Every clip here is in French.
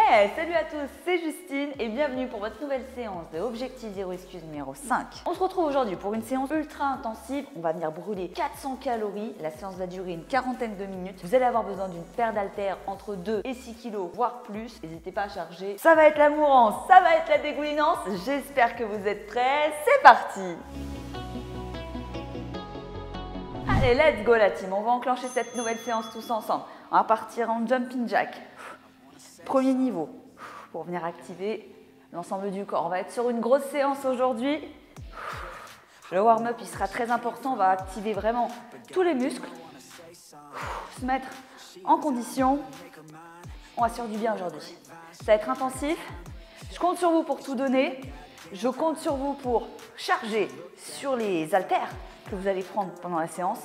Hey, salut à tous, c'est Justine et bienvenue pour votre nouvelle séance de Objectif Zéro Excuse numéro 5. On se retrouve aujourd'hui pour une séance ultra intensive. On va venir brûler 400 calories. La séance va durer une quarantaine de minutes. Vous allez avoir besoin d'une paire d'haltères entre 2 et 6 kg, voire plus. N'hésitez pas à charger. Ça va être la mourance, ça va être la dégoulinance. J'espère que vous êtes prêts. C'est parti! Allez, let's go la team. On va enclencher cette nouvelle séance tous ensemble. On va partir en jumping jack. Premier niveau, pour venir activer l'ensemble du corps. On va être sur une grosse séance aujourd'hui. Le warm-up, il sera très important. On va activer vraiment tous les muscles. Se mettre en condition. On va se faire du bien aujourd'hui. Ça va être intensif. Je compte sur vous pour tout donner. Je compte sur vous pour charger sur les haltères que vous allez prendre pendant la séance.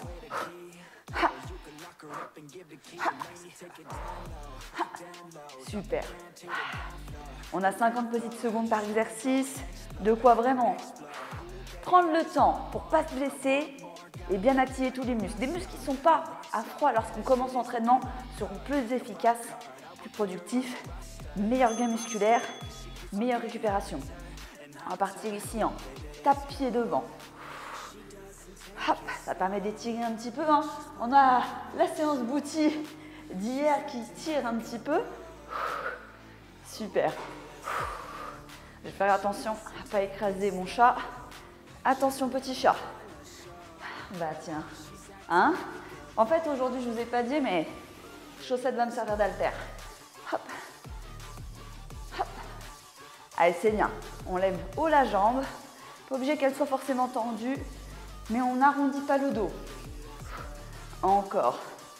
Super. On a 50 petites secondes par exercice. De quoi vraiment prendre le temps pour ne pas se blesser et bien activer tous les muscles. Des muscles qui ne sont pas à froid lorsqu'on commence l'entraînement seront plus efficaces, plus productifs, meilleur gain musculaire, meilleure récupération. On va partir ici en tape-pied devant. Hop, ça permet d'étirer un petit peu. Hein. On a la séance booty d'hier qui tire un petit peu. Super. Je vais faire attention à ne pas écraser mon chat. Attention petit chat. Bah tiens. Hein? En fait aujourd'hui je ne vous ai pas dit mais chaussette va me servir d'haltère. Hop. Hop. Allez c'est bien. On lève haut la jambe. Pas obligé qu'elle soit forcément tendue. Mais on n'arrondit pas le dos. Encore.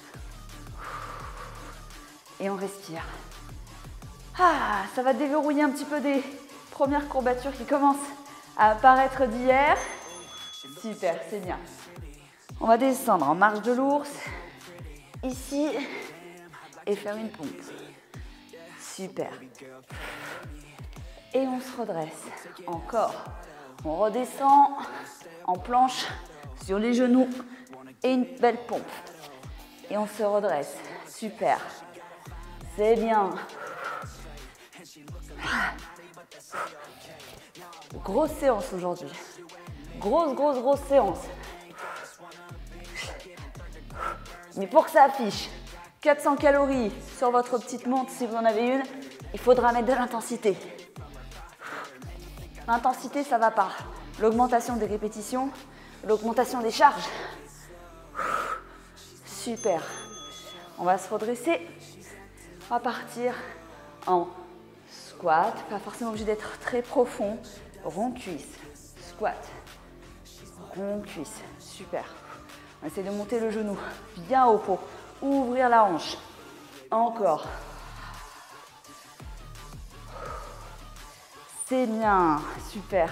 Et on respire. Ah, ça va déverrouiller un petit peu des premières courbatures qui commencent à apparaître d'hier. Super, c'est bien. On va descendre en marche de l'ours. Ici. Et faire une pompe. Super. Et on se redresse. Encore. On redescend en planche sur les genoux et une belle pompe. Et on se redresse. Super. C'est bien. Grosse séance aujourd'hui. Grosse séance. Mais pour que ça affiche 400 calories sur votre petite montre, si vous en avez une, il faudra mettre de l'intensité. L'intensité, ça va par l'augmentation des répétitions, l'augmentation des charges. Super. On va se redresser. On va partir en squat. Pas forcément obligé d'être très profond. Rond cuisse. Squat. Rond cuisse. Super. On essaie de monter le genou bien haut pour ouvrir la hanche. Encore. C'est bien. Super.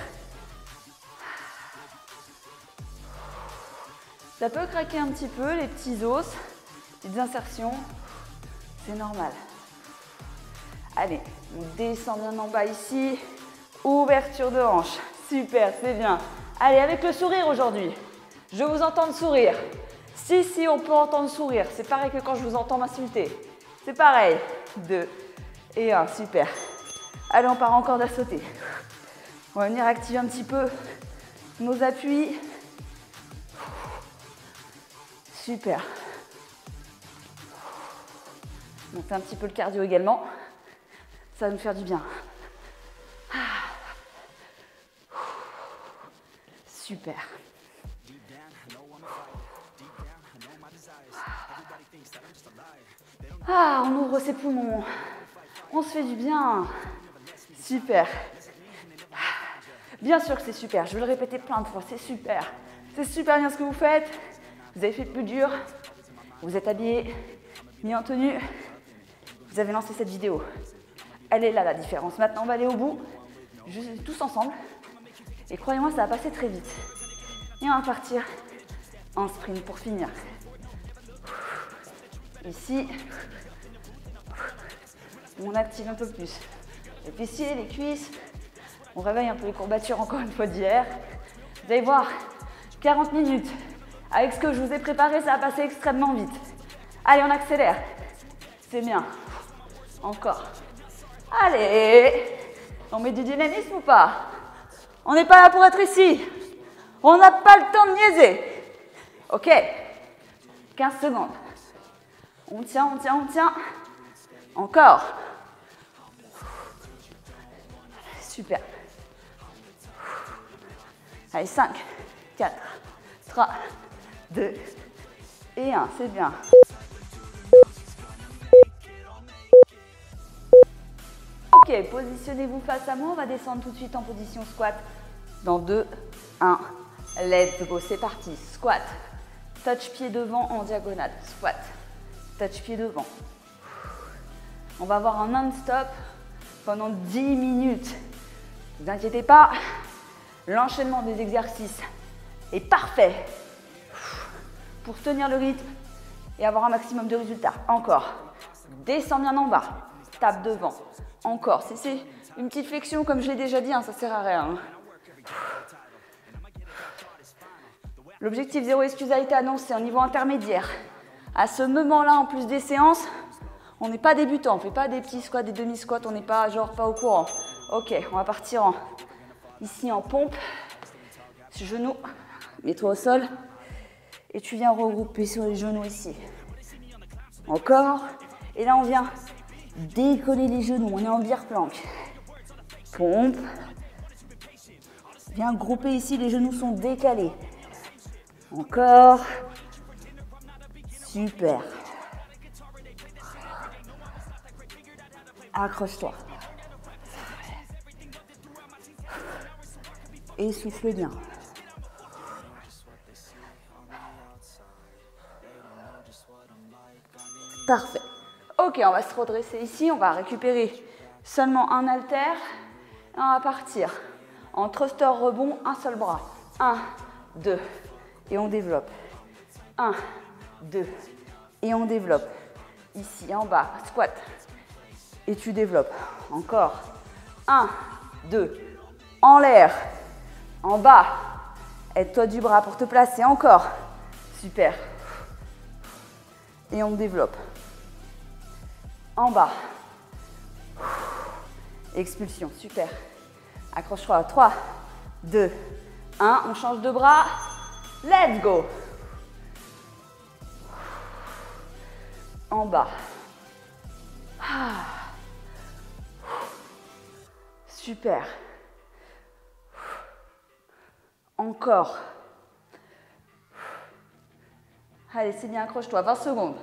Ça peut craquer un petit peu, les petits os, petites insertions, c'est normal. Allez, on descend bien en bas ici, ouverture de hanche, super, c'est bien. Allez, avec le sourire aujourd'hui, je vous entends sourire. Si, on peut entendre sourire, c'est pareil que quand je vous entends m'insulter. C'est pareil, 2 et 1, super. Allez, on part encore à sauter. On va venir activer un petit peu nos appuis. Super. On fait un petit peu le cardio également. Ça va nous faire du bien. Super. Ah, on ouvre ses poumons. On se fait du bien. Super. Bien sûr que c'est super. Je vais le répéter plein de fois. C'est super. C'est super bien ce que vous faites. Vous avez fait plus dur, vous êtes habillé, mis en tenue, vous avez lancé cette vidéo. Elle est là la différence. Maintenant, on va aller au bout, juste tous ensemble. Et croyez-moi, ça va passer très vite. Et on va partir en sprint pour finir. Ici, on active un peu plus les fessiers, les cuisses. On réveille un peu les courbatures encore une fois d'hier. Vous allez voir, 40 minutes. Avec ce que je vous ai préparé, ça va passer extrêmement vite. Allez, on accélère. C'est bien. Encore. Allez, on met du dynamisme ou pas? On n'est pas là pour être ici. On n'a pas le temps de niaiser. Ok, 15 secondes. On tient, on tient, on tient. Encore. Super. Allez, 5, 4, 3, 2 et 1. C'est bien. Ok, positionnez-vous face à moi. On va descendre tout de suite en position squat. Dans 2, 1. Let's go, c'est parti. Squat. Touch pied devant en diagonale. Squat. Touch pied devant. On va avoir un non-stop pendant 10 minutes. Ne vous inquiétez pas, l'enchaînement des exercices est parfait pour tenir le rythme et avoir un maximum de résultats. Encore. Descends bien en bas. Tape devant. Encore. Si c'est une petite flexion, comme je l'ai déjà dit, hein, ça ne sert à rien. L'objectif zéro excuse a été annoncé en niveau intermédiaire. À ce moment-là, en plus des séances, on n'est pas débutant. On ne fait pas des petits squats, des demi-squats. On n'est pas genre pas au courant. Ok, on va partir ici en pompe. Genoux, mets-toi au sol. Et tu viens regrouper sur les genoux ici. Encore. Et là, on vient décoller les genoux. On est en beer plank. Pompe. Viens grouper ici. Les genoux sont décalés. Encore. Super. Accroche-toi. Et souffle bien. Parfait. Ok, on va se redresser ici. On va récupérer seulement un haltère. Et on va partir en thruster rebond, un seul bras. 1, 2. Et on développe. 1, 2. Et on développe. Ici, en bas, squat. Et tu développes. Encore. 1, 2. En l'air. En bas. Aide-toi du bras pour te placer. Encore. Super. Et on développe. En bas. Expulsion. Super. Accroche-toi. 3, 2, 1. On change de bras. Let's go. En bas. Super. Encore. Allez, c'est bien, accroche-toi. 20 secondes.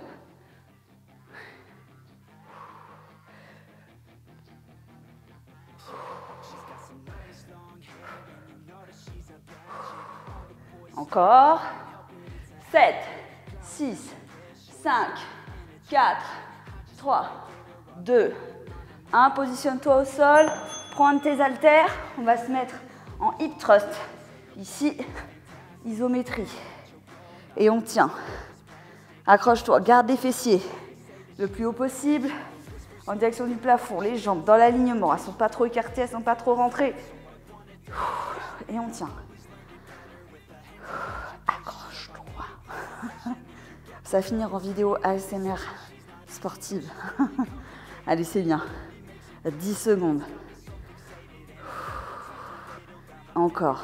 Encore. 7, 6, 5, 4, 3, 2, 1. Positionne-toi au sol. Prends tes haltères. On va se mettre en hip thrust. Ici, isométrie. Et on tient. Accroche-toi. Garde les fessiers le plus haut possible. En direction du plafond. Les jambes dans l'alignement. Elles ne sont pas trop écartées. Elles ne sont pas trop rentrées. Et on tient. Accroche-toi. Ça va finir en vidéo ASMR sportive. Allez, c'est bien. 10 secondes. Encore.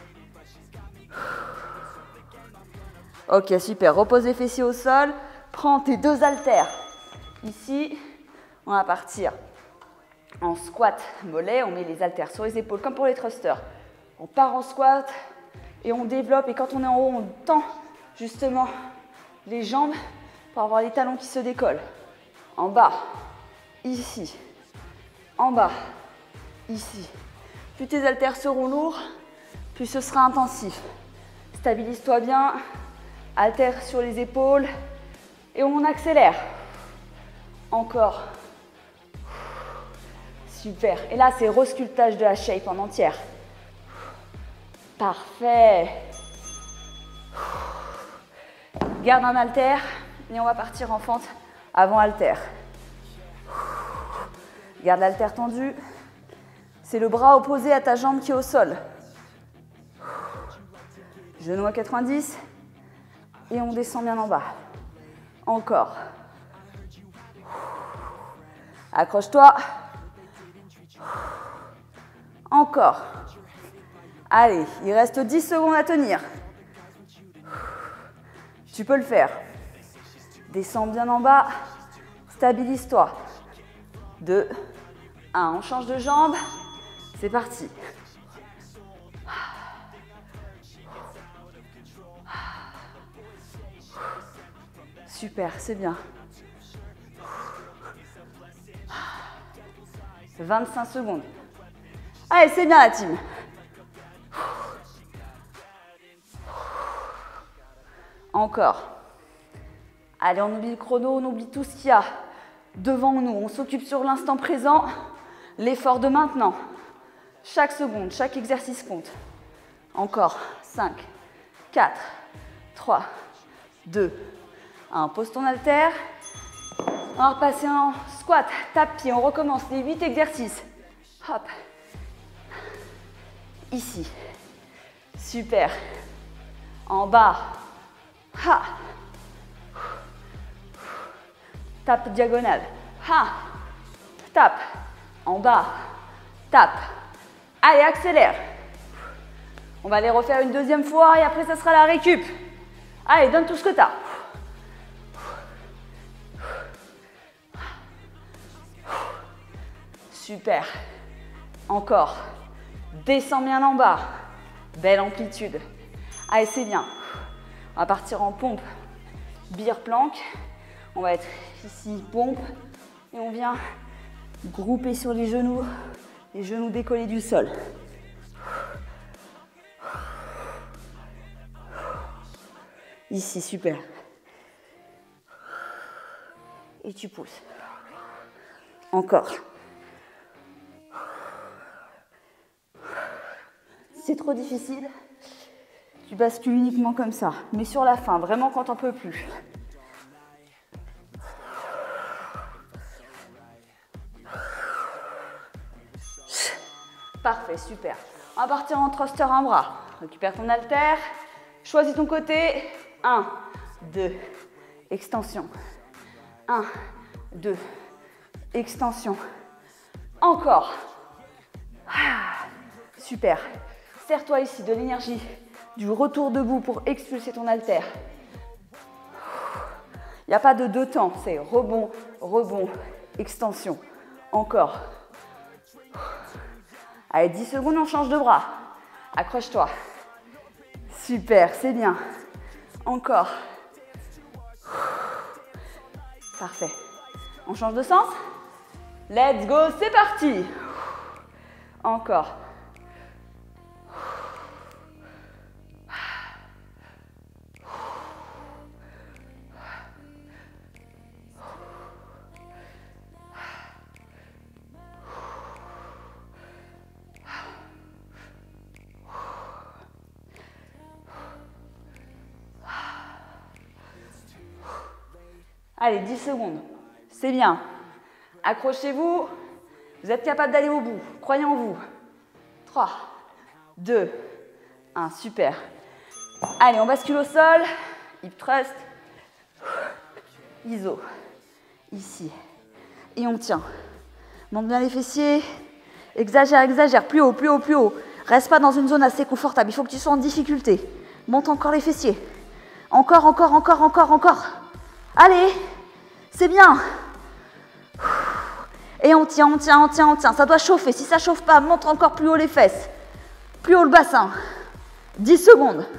Ok, super. Repose les fessiers au sol. Prends tes deux haltères. Ici, on va partir en squat mollet. On met les haltères sur les épaules comme pour les thrusters. On part en squat et on développe. Et quand on est en haut, on tend justement les jambes pour avoir les talons qui se décollent. En bas, ici. En bas, ici. Plus tes haltères seront lourds, plus ce sera intensif. Stabilise-toi bien. Haltères sur les épaules. Et on accélère. Encore. Super. Et là, c'est resculptage de la shape en entière. Parfait. Garde un haltère et on va partir en fente avant haltère. Garde l'haltère tendu. C'est le bras opposé à ta jambe qui est au sol. Genou à 90. Et on descend bien en bas. Encore. Accroche-toi. Encore. Allez, il reste 10 secondes à tenir. Tu peux le faire. Descends bien en bas. Stabilise-toi. 2, 1. On change de jambe. C'est parti. Super, c'est bien. 25 secondes. Allez, c'est bien la team. Encore. Allez, on oublie le chrono, on oublie tout ce qu'il y a devant nous. On s'occupe sur l'instant présent, l'effort de maintenant. Chaque seconde, chaque exercice compte. Encore. 5, 4, 3, 2, 1. Pose ton haltère. On va repasser en squat, tape-pied. On recommence les 8 exercices. Hop. Ici. Super. En bas. Ha. Tape diagonale. Ha. Tape. En bas. Tape. Allez, accélère. On va les refaire une deuxième fois et après, ça sera la récup. Allez, donne tout ce que tu as. Super. Encore. Descends bien en bas. Belle amplitude. Allez, c'est bien. On va partir en pompe. Beer plank. On va être ici, pompe. Et on vient grouper sur les genoux décollés du sol. Ici, super. Et tu pousses. Encore. C'est trop difficile. Tu bascules uniquement comme ça. Mais sur la fin, vraiment quand t'en peux plus. Parfait, super. On va partir en thruster un bras. Récupère ton haltère. Choisis ton côté. 1, 2, extension. 1, 2, extension. Encore. Super. Serre-toi ici de l'énergie du retour debout pour expulser ton haltère. Il n'y a pas de deux temps, c'est rebond, rebond, extension. Encore. Allez, 10 secondes, on change de bras. Accroche-toi. Super, c'est bien. Encore. Parfait. On change de sens. Let's go, c'est parti. Encore. Allez, 10 secondes. C'est bien. Accrochez-vous. Vous êtes capable d'aller au bout. Croyez en vous. 3, 2, 1. Super. Allez, on bascule au sol. Hip thrust. Iso. Ici. Et on tient. Monte bien les fessiers. Exagère, exagère. Plus haut, plus haut, plus haut. Reste pas dans une zone assez confortable. Il faut que tu sois en difficulté. Monte encore les fessiers. Encore, encore, encore, encore, encore. Allez, c'est bien. Et on tient, on tient, on tient, on tient. Ça doit chauffer. Si ça ne chauffe pas, monte encore plus haut les fesses. Plus haut le bassin. 10 secondes.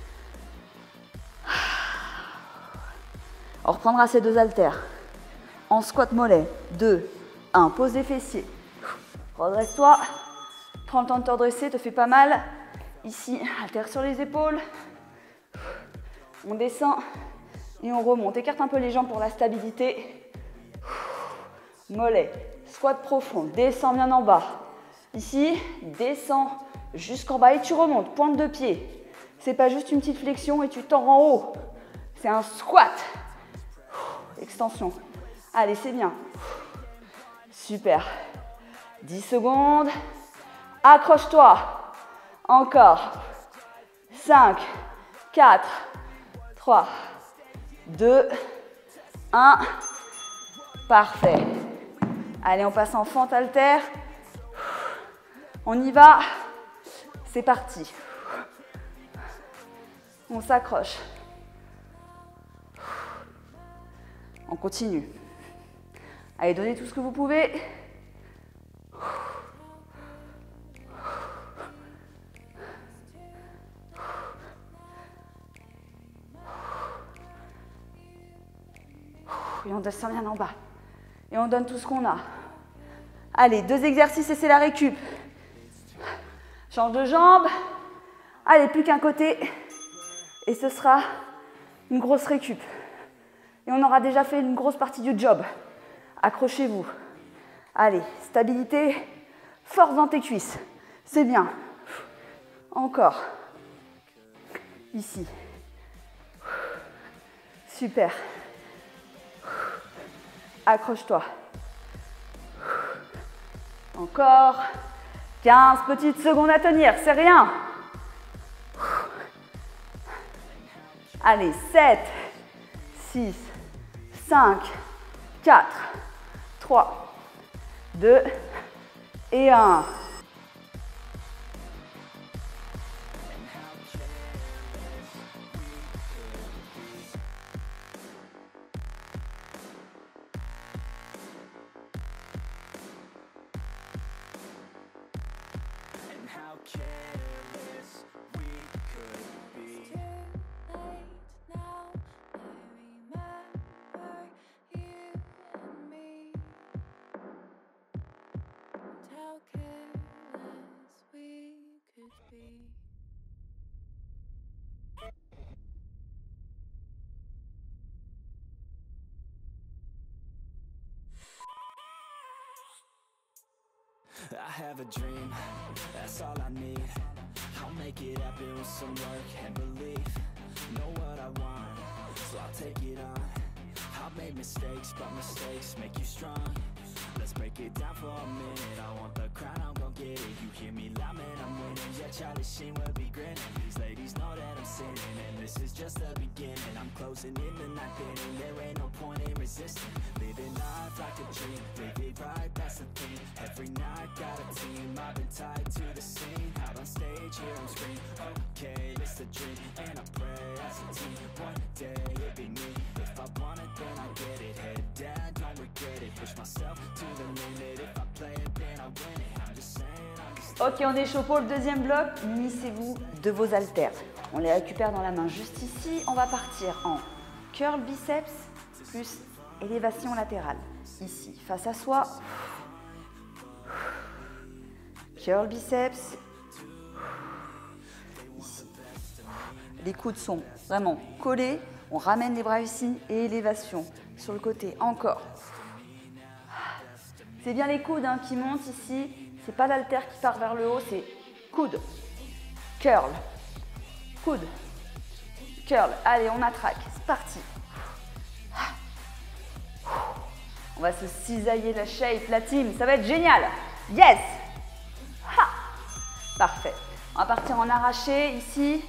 On reprendra ces deux haltères. En squat mollet. 2, 1. Pose les fessiers. Redresse-toi. Prends le temps de te redresser, te fait pas mal. Ici, haltère sur les épaules. On descend. Et on remonte. Écarte un peu les jambes pour la stabilité. Mollet. Squat profond. Descends bien en bas. Ici, descends jusqu'en bas et tu remontes. Pointe de pied. C'est pas juste une petite flexion et tu tends en haut. C'est un squat. Extension. Allez, c'est bien. Super. 10 secondes. Accroche-toi. Encore. 5, 4, 3, 2, 1. Parfait. Allez, on passe en fente haltère. On y va. C'est parti. On s'accroche. On continue. Allez, donnez tout ce que vous pouvez. Et on descend bien en bas. Et on donne tout ce qu'on a. Allez, 2 exercices et c'est la récup. Change de jambe. Allez, plus qu'un côté. Et ce sera une grosse récup. Et on aura déjà fait une grosse partie du job. Accrochez-vous. Allez, stabilité. Force dans tes cuisses. C'est bien. Encore. Ici. Super. Accroche-toi. Encore. 15 petites secondes à tenir, c'est rien. Allez, 7, 6, 5, 4, 3, 2 et 1. I have a dream, that's all I need. I'll make it happen with some work and belief. Know what I want, so I'll take it on. I've made mistakes, but mistakes make you strong. Let's break it down for a minute. I want the crown, I'm gon' get it. You hear me loud, man, I'm winning. Yeah, Charlie Sheen will be grinning. These ladies know that I'm sinning, and this is just the beginning. I'm closing in the ninth inning. There ain't no point in resisting. Living life like a dream, live it right, that's the thing. Every night got a team, I've been tied to the scene. Out on stage, here on screen. Okay, it's a dream, and I pray as a team. One day it'll be me. If I want it, then I get it. Head down, don't regret it. Push myself to the limit. If I play it, then I win it. I'm just saying, I'm just... Ok, on est chaud pour le deuxième bloc. Munissez-vous de vos haltères. On les récupère dans la main juste ici. On va partir en curl biceps plus élévation latérale. Ici, face à soi. Curl biceps. Ici. Les coudes sont vraiment collés. On ramène les bras ici et élévation sur le côté. Encore. C'est bien les coudes qui montent ici. C'est pas l'haltère qui part vers le haut, c'est coude, curl, coude, curl. Allez, on attraque. C'est parti. On va se cisailler la shape, la team. Ça va être génial. Yes. Ha. Parfait. On va partir en arraché ici.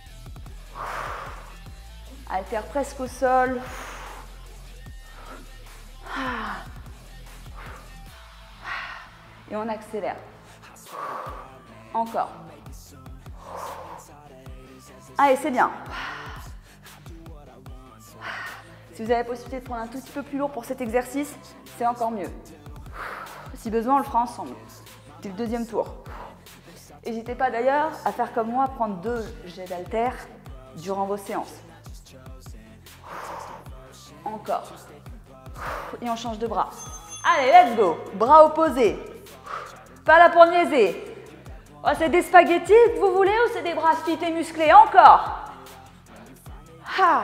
Haltère presque au sol. Et on accélère. Encore. Allez, c'est bien. Si vous avez la possibilité de prendre un tout petit peu plus lourd pour cet exercice, c'est encore mieux. Si besoin, on le fera ensemble. C'est le deuxième tour. N'hésitez pas d'ailleurs à faire comme moi, prendre 2 jets d'haltères durant vos séances. Encore. Et on change de bras. Allez, let's go. Bras opposés. Pas là pour niaiser. Oh, c'est des spaghettis que vous voulez ou c'est des bras fit et musclés? Encore. Ah.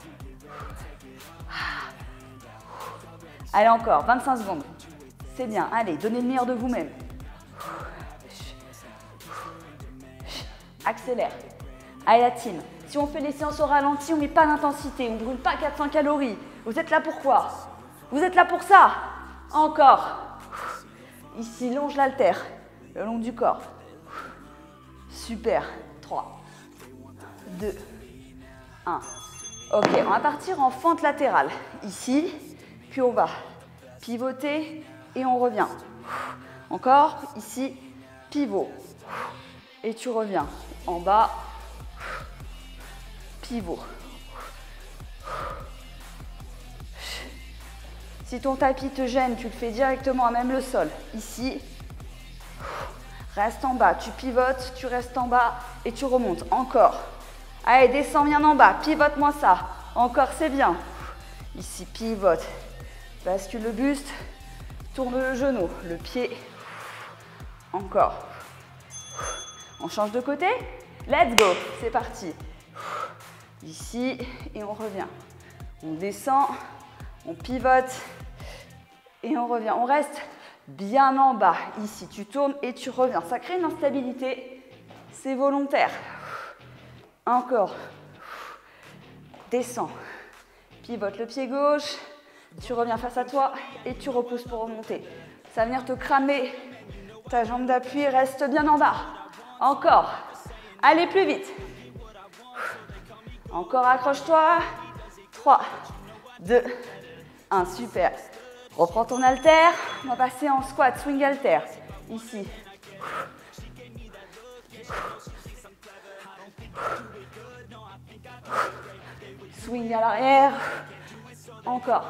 Allez, encore. 25 secondes. C'est bien. Allez, donnez le meilleur de vous-même. Accélère. Allez, la team. Si on fait les séances au ralenti, on ne met pas d'intensité. On ne brûle pas 400 calories. Vous êtes là pour quoi? Vous êtes là pour ça. Encore. Ici, longe l'haltère, le long du corps. Super. 3, 2, 1. Ok, on va partir en fente latérale. Ici, puis on va pivoter et on revient. Encore, ici, pivot. Et tu reviens en bas, pivot. Si ton tapis te gêne, tu le fais directement à même le sol. Ici, reste en bas, tu pivotes, tu restes en bas et tu remontes. Encore. Allez, descends bien en bas, pivote-moi ça. Encore, c'est bien. Ici, pivote. Bascule le buste, tourne le genou, le pied. Encore. On change de côté. Let's go. C'est parti. Ici, et on revient. On descend, on pivote et on revient. On reste bien en bas. Ici, tu tournes et tu reviens. Ça crée une instabilité. C'est volontaire. Encore. Descends. Pivote le pied gauche. Tu reviens face à toi et tu repousses pour remonter. Ça va venir te cramer ta jambe d'appui. Reste bien en bas. Encore. Allez plus vite. Encore, accroche-toi. 3, 2, 1. Super. Reprends ton haltère. On va passer en squat, swing haltère. Ici. Swing à l'arrière. Encore.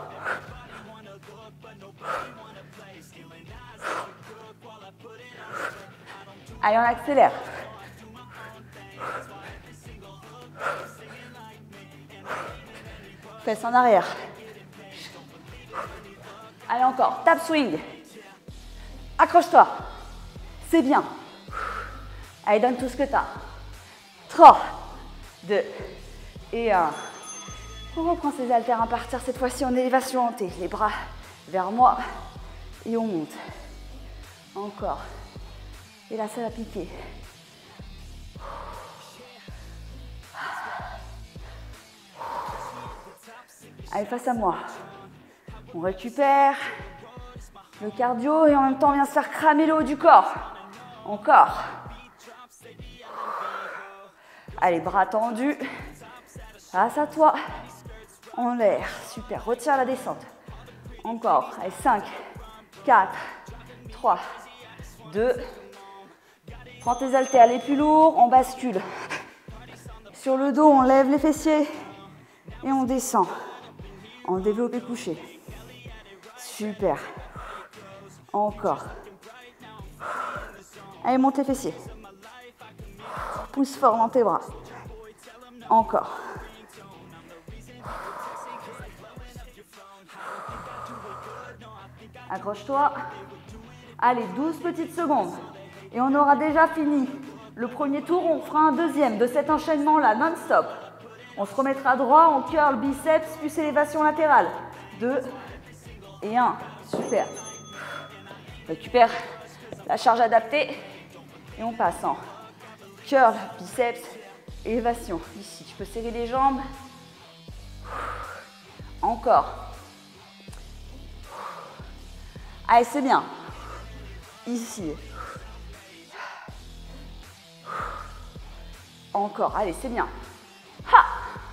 Allez, on accélère. Fesses en arrière. Allez, encore. Tap swing. Accroche-toi. C'est bien. Allez, donne tout ce que tu as. 3, 2 et 1. On reprend ses haltères à partir cette fois-ci en élévation hantée. Les bras vers moi et on monte. Encore. Et là, ça va piquer. Allez, face à moi. On récupère le cardio et en même temps, on vient se faire cramer le haut du corps. Encore. Allez, bras tendus. Face à toi. En l'air. Super. Retire la descente. Encore. Allez, 5, 4, 3, 2. Prends tes haltères les plus lourds. On bascule. Sur le dos, on lève les fessiers et on descend. En développé couché. Super. Encore. Allez, monte les fessiers. Pousse fort dans tes bras. Encore. Accroche-toi. Allez, 12 petites secondes. Et on aura déjà fini le premier tour. On fera un deuxième de cet enchaînement-là, non-stop. On se remettra droit, on curl biceps, plus élévation latérale. 2 et 1. Super. Récupère la charge adaptée. Et on passe en curl, biceps, élévation. Ici, tu peux serrer les jambes. Encore. Allez, c'est bien. Ici. Encore. Allez, c'est bien. Ha!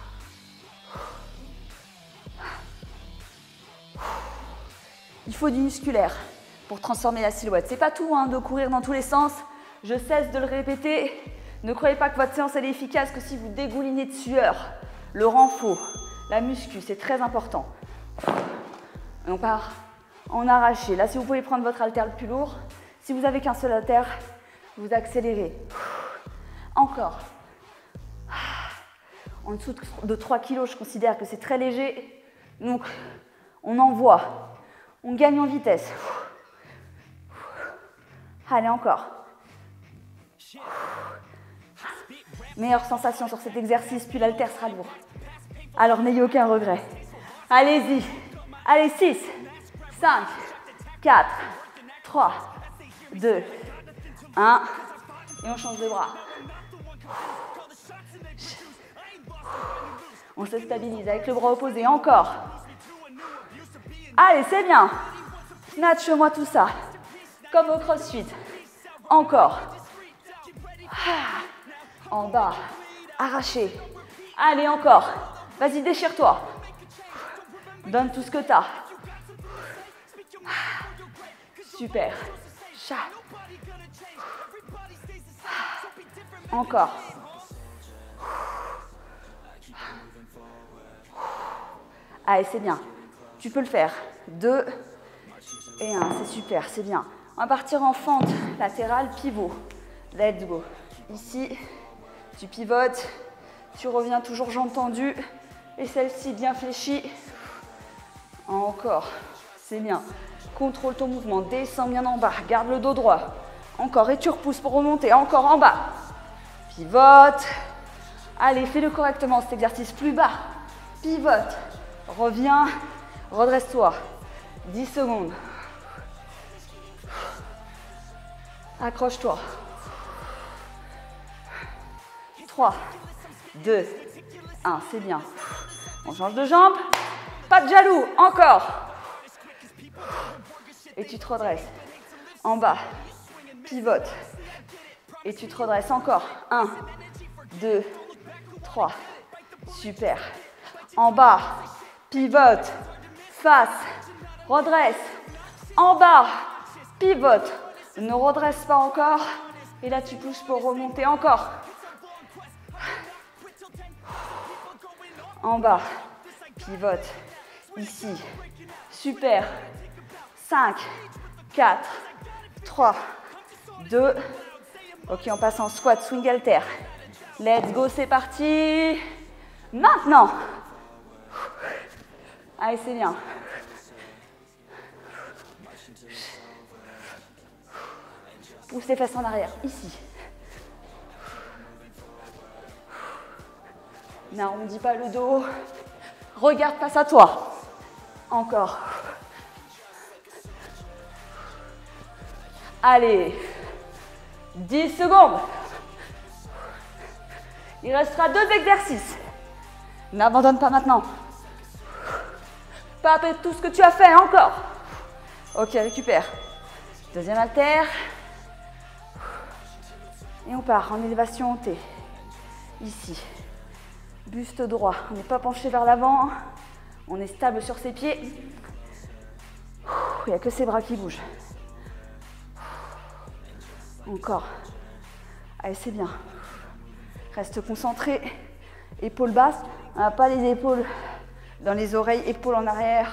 Il faut du musculaire pour transformer la silhouette. C'est pas tout de courir dans tous les sens. Je cesse de le répéter. Ne croyez pas que votre séance elle est efficace que si vous dégoulinez de sueur. Le renfort, la muscu, c'est très important. Et on part en arraché. Là, si vous pouvez prendre votre haltère le plus lourd. Si vous n'avez qu'un seul haltère, vous accélérez. Encore. En dessous de 3 kg, je considère que c'est très léger. Donc, on envoie. On gagne en vitesse. Allez, encore. Meilleure sensation sur cet exercice, puis l'haltère sera lourd. Alors, n'ayez aucun regret. Allez-y. Allez, 6, 5, 4, 3, 2, 1. Et on change de bras. On se stabilise avec le bras opposé. Encore. Allez, c'est bien. Snatch-moi tout ça. Comme au crossfit. Encore. En bas. Arraché. Allez, encore. Vas-y, déchire-toi. Donne tout ce que tu as. Super. Encore. Allez, c'est bien. Tu peux le faire. 2 et 1, c'est super, c'est bien. On va partir en fente latérale, pivot. Let's go. Ici, tu pivotes, tu reviens toujours jambes tendues. Et celle-ci bien fléchie. Encore, c'est bien. Contrôle ton mouvement, descends bien en bas, garde le dos droit. Encore, et tu repousses pour remonter, encore en bas. Pivote. Allez, fais-le correctement cet exercice, plus bas. Pivote. Reviens, redresse-toi. 10 secondes. Accroche-toi. 3, 2, 1, c'est bien. On change de jambe. Pas de jaloux, encore. Et tu te redresses. En bas, pivote. Et tu te redresses encore. 1, 2, 3. Super. En bas, pivote. Face, redresse. En bas, pivote. Ne redresse pas encore. Et là, tu pousses pour remonter encore. En bas, pivote. Ici. Super. 5, 4, 3, 2. Ok, on passe en squat, swing halter. Let's go, c'est parti. Maintenant. Allez, c'est bien. Pousse les fesses en arrière, ici. N'arrondis pas le dos. Regarde face à toi. Encore. Allez. 10 secondes. Il restera 2 exercices. N'abandonne pas maintenant. Pas après tout ce que tu as fait, encore. Ok, récupère. Deuxième haltère. Et on part en élévation T. Ici. Buste droit. On n'est pas penché vers l'avant. On est stable sur ses pieds. Il n'y a que ses bras qui bougent. Encore. Allez, c'est bien. Reste concentré. Épaules basses. On n'a pas les épaules dans les oreilles. Épaules en arrière.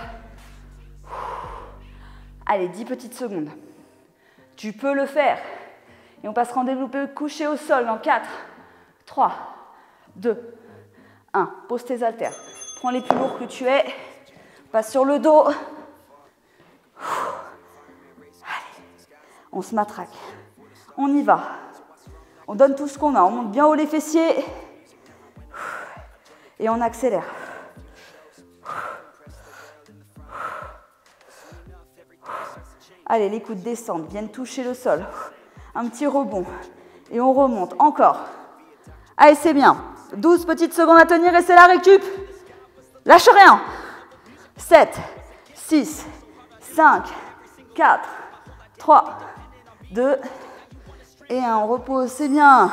Allez, 10 petites secondes. Tu peux le faire. Et on passera en développé couché au sol dans 4, 3, 2, 1. Pose tes haltères. Prends les plus lourds que tu es. Passe sur le dos. Allez. On se matraque. On y va. On donne tout ce qu'on a. On monte bien haut les fessiers. Et on accélère. Allez, les coudes descendent, viennent toucher le sol. Un petit rebond. Et on remonte. Encore. Allez, c'est bien. 12 petites secondes à tenir et c'est la récup. Lâche rien. 7, 6, 5, 4, 3, 2 et 1. On repose, c'est bien.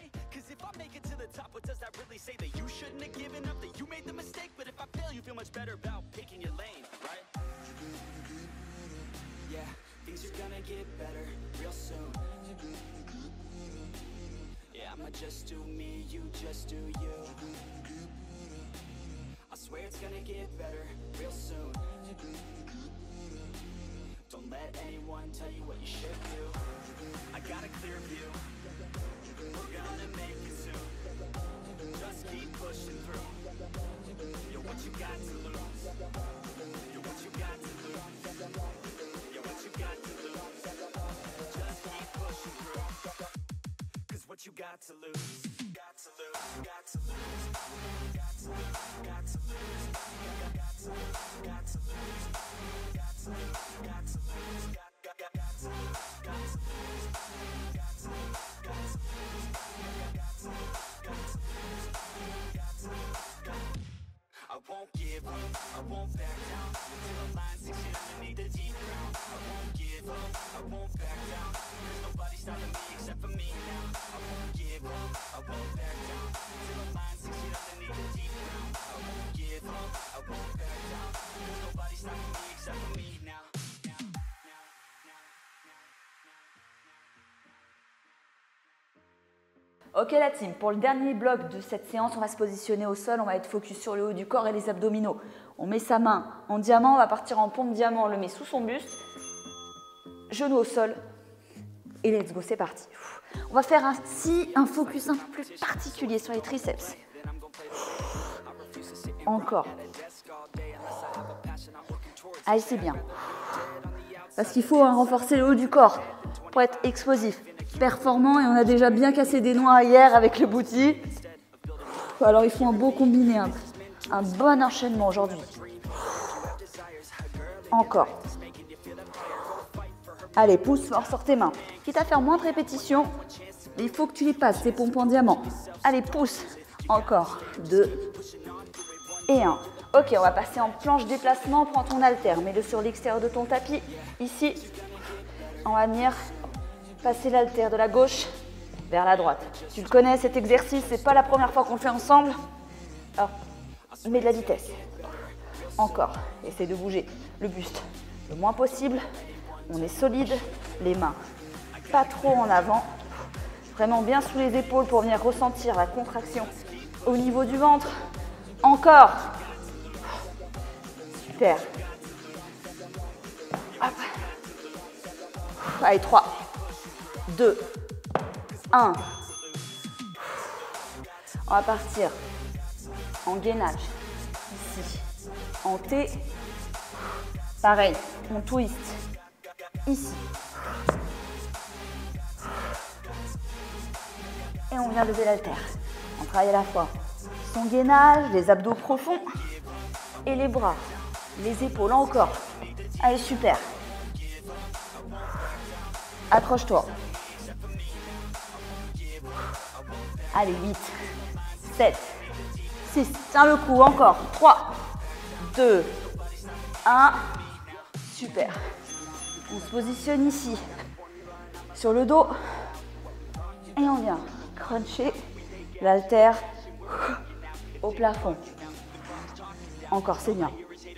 Just do me, you just do you. I swear it's gonna get better real soon. Don't let anyone tell you what you should do. I got a clear view. We're gonna make it soon. Just keep pushing through. You're what you got to lose. You're what you got to lose. You're what you got to lose. Just keep pushing through. What you got to lose, got to lose, got to lose, got to lose, got to lose, got to lose, got to lose, got to lose, got to lose, got to lose, got to lose, got to lose, got to lose, got to lose, got to lose. I won't give up, I won't back down till the line 6 feet underneath the deep ground. I won't give up, I won't back down. There's nobody stopping me except for me now. I won't give up, I won't back down till the line 6 feet underneath the deep ground. I won't give up, I won't back down. There's nobody stopping me except for me now. Ok la team, pour le dernier bloc de cette séance, on va se positionner au sol, on va être focus sur le haut du corps et les abdominaux. On met sa main en diamant, on va partir en pompe diamant, on le met sous son buste, genou au sol et let's go, c'est parti. On va faire un focus un peu plus particulier sur les triceps. Encore. Allez, c'est bien. Parce qu'il faut renforcer le haut du corps pour être explosif, performant, et on a déjà bien cassé des noix hier avec le booty. Alors il faut un beau combiné, un bon enchaînement aujourd'hui. Encore. Allez, pousse fort sur tes mains. Quitte à faire moins de répétitions, mais il faut que tu les passes, ces pompes en diamant. Allez, pousse. Encore. 2 et 1. Ok, on va passer en planche déplacement. Prends ton haltère, mets-le sur l'extérieur de ton tapis. Ici, on va venir passer l'haltère de la gauche vers la droite. Tu le connais cet exercice, c'est pas la première fois qu'on le fait ensemble. Alors, mets de la vitesse. Encore, essaie de bouger le buste le moins possible. On est solide, les mains pas trop en avant. Vraiment bien sous les épaules pour venir ressentir la contraction au niveau du ventre. Encore. Super. Hop. Allez, 3, 2, 1. On va partir en gainage. Ici. En T. Pareil, on twist. Ici. Et on vient lever l'haltère. On travaille à la fois son gainage, les abdos profonds et les bras, les épaules encore. Allez, super. Accroche-toi. Allez, 8, 7, 6. Tiens le coup, encore. 3, 2, 1. Super. On se positionne ici, sur le dos. Et on vient cruncher l'haltère au plafond. Encore, c'est bien.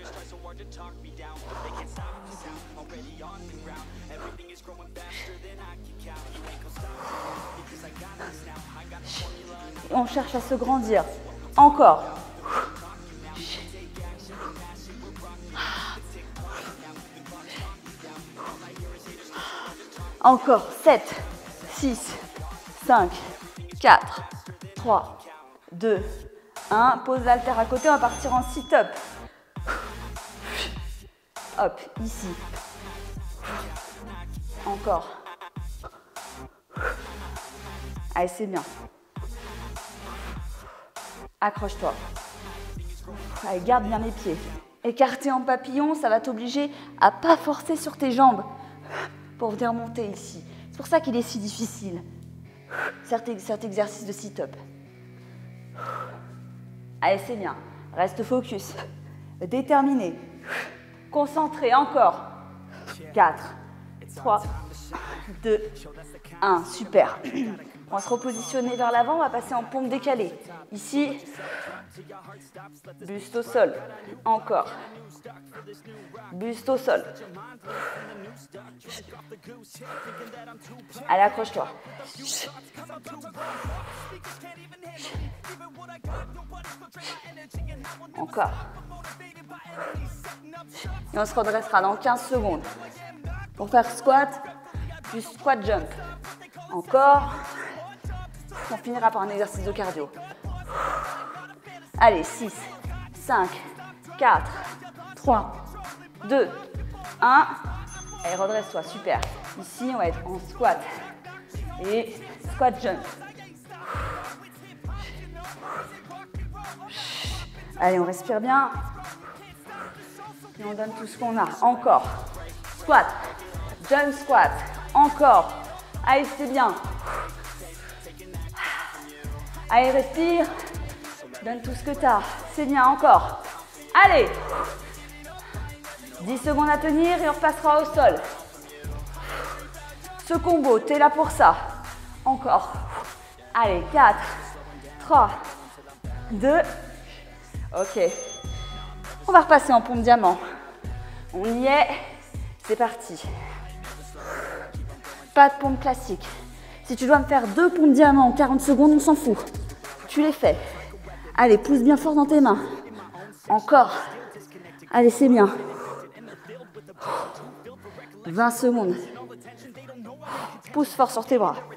Et on cherche à se grandir. Encore. Encore. 7, 6, 5, 4, 3, 2, 1. Pose l'haltère à côté, on va partir en sit-up. Hop, ici. Encore. Allez, c'est bien. Accroche-toi. Allez, garde bien les pieds. Écarté en papillon, ça va t'obliger à ne pas forcer sur tes jambes pour venir monter ici. C'est pour ça qu'il est si difficile, cet exercice de sit-up. Allez, c'est bien. Reste focus. Déterminé. Concentré. Encore. 4, 3, 2, 1. Super. On va se repositionner vers l'avant. On va passer en pompe décalée. Ici, buste au sol. Encore. Buste au sol. Allez, accroche-toi. Encore. Et on se redressera dans 15 secondes. Pour faire squat, puis squat jump. Encore. On finira par un exercice de cardio. Allez, 6, 5, 4, 3, 2, 1. Allez, redresse-toi, super. Ici, on va être en squat et squat jump. Allez, on respire bien. Et on donne tout ce qu'on a. Encore. Squat, jump squat. Encore. Allez, c'est bien. Allez, respire. Donne tout ce que tu as. C'est bien, encore. Allez. 10 secondes à tenir et on repassera au sol. Ce combo, tu es là pour ça. Encore. Allez, 4, 3, 2. Ok. On va repasser en pompe diamant. On y est. C'est parti. Pas de pompe classique. Si tu dois me faire 2 ponts de diamant en 40 secondes, on s'en fout. Tu les fais. Allez, pousse bien fort dans tes mains. Encore. Allez, c'est bien. 20 secondes. Pousse fort sur tes bras.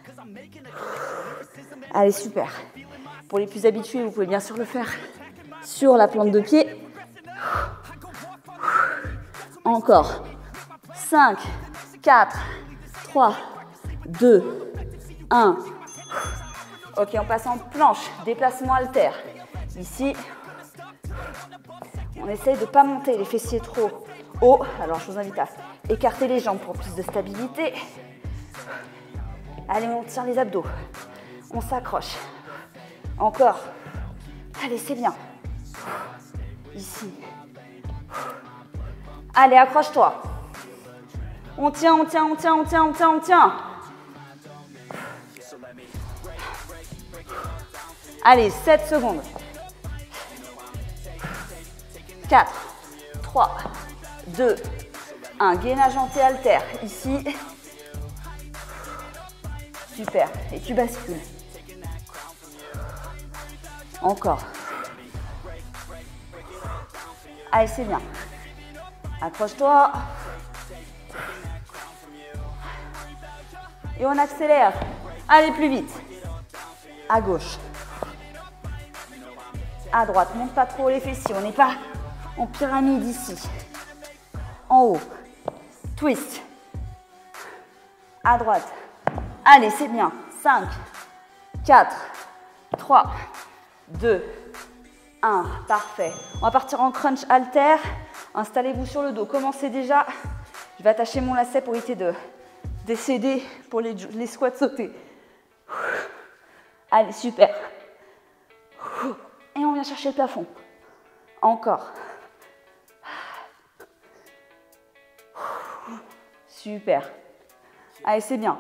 Allez, super. Pour les plus habitués, vous pouvez bien sûr le faire sur la plante de pied. Encore. 5, 4, 3, 2, 1. Ok, on passe en planche. Déplacement haltère. Ici, on essaye de ne pas monter les fessiers trop haut. Alors, je vous invite à écarter les jambes pour plus de stabilité. Allez, on tire les abdos. On s'accroche. Encore. Allez, c'est bien. Ici. Allez, accroche-toi. On tient, on tient, on tient, on tient, on tient, on tient. Allez, 7 secondes. 4, 3, 2, 1. Gainage anté-haltère. Ici. Super. Et tu bascules. Encore. Allez, c'est bien. Accroche-toi. Et on accélère. Allez, plus vite. À gauche. À droite. Monte pas trop les fessiers. On n'est pas en pyramide ici. En haut. Twist. À droite. Allez, c'est bien. 5, 4, 3, 2, 1. Parfait. On va partir en crunch haltère. Installez-vous sur le dos. Commencez déjà. Je vais attacher mon lacet pour éviter de décéder pour les squats sautés. Allez, super. Et on vient chercher le plafond. Encore. Super. Allez, c'est bien.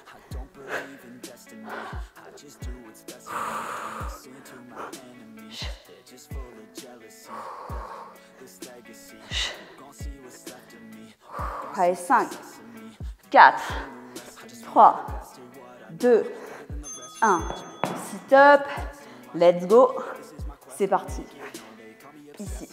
Allez, 5, 4, 3, 2, 1. Sit up. Let's go. C'est parti. Ici.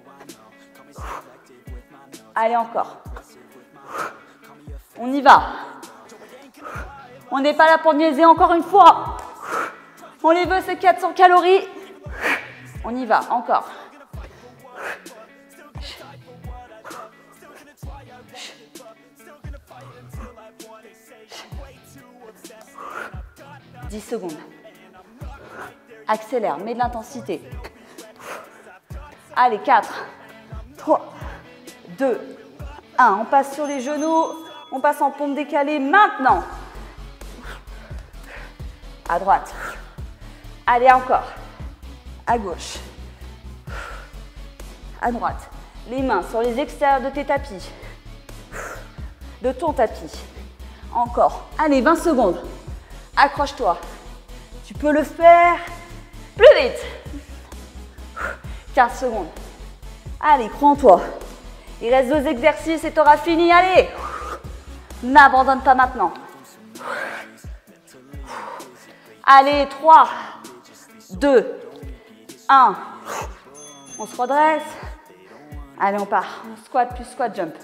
Allez, encore. On y va. On n'est pas là pour niaiser encore une fois. On les veut, c'est 400 calories. On y va, encore. « 10 secondes. Accélère, mets de l'intensité. Allez, 4, 3, 2, 1. On passe sur les genoux. On passe en pompe décalée maintenant. À droite. Allez, encore. À gauche. À droite. Les mains sur les extérieurs de tes tapis. De ton tapis. Encore. Allez, 20 secondes. Accroche-toi. Tu peux le faire plus vite. 15 secondes. Allez, crois en toi. Il reste 2 exercices et tu auras fini. Allez. N'abandonne pas maintenant. Allez, 3, 2, 1. On se redresse. Allez, on part. On squat plus squat jump.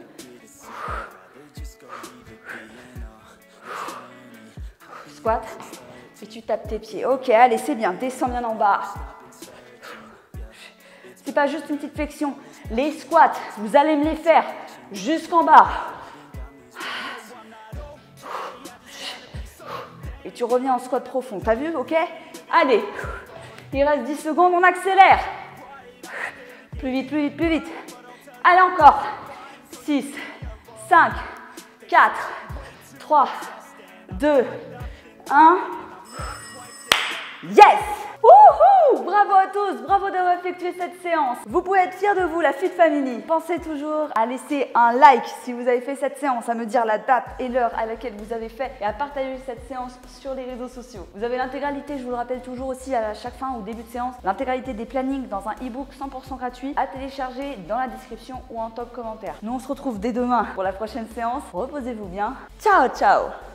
Squat. Et tu tapes tes pieds. Ok, allez, c'est bien. Descends bien en bas. C'est pas juste une petite flexion. Les squats, vous allez me les faire jusqu'en bas. Et tu reviens en squat profond. T'as vu? Ok? Allez. Il reste 10 secondes, on accélère. Plus vite, plus vite, plus vite. Allez, encore. 6, 5, 4, 3, 2, 1. Yes! Wouhou! Bravo à tous, bravo d'avoir effectué cette séance. Vous pouvez être fiers de vous, la Fit Family. Pensez toujours à laisser un like si vous avez fait cette séance, à me dire la date et l'heure à laquelle vous avez fait et à partager cette séance sur les réseaux sociaux. Vous avez l'intégralité, je vous le rappelle toujours aussi à chaque fin ou début de séance, l'intégralité des plannings dans un e-book 100% gratuit à télécharger dans la description ou en top commentaire. Nous on se retrouve dès demain pour la prochaine séance. Reposez-vous bien. Ciao, ciao!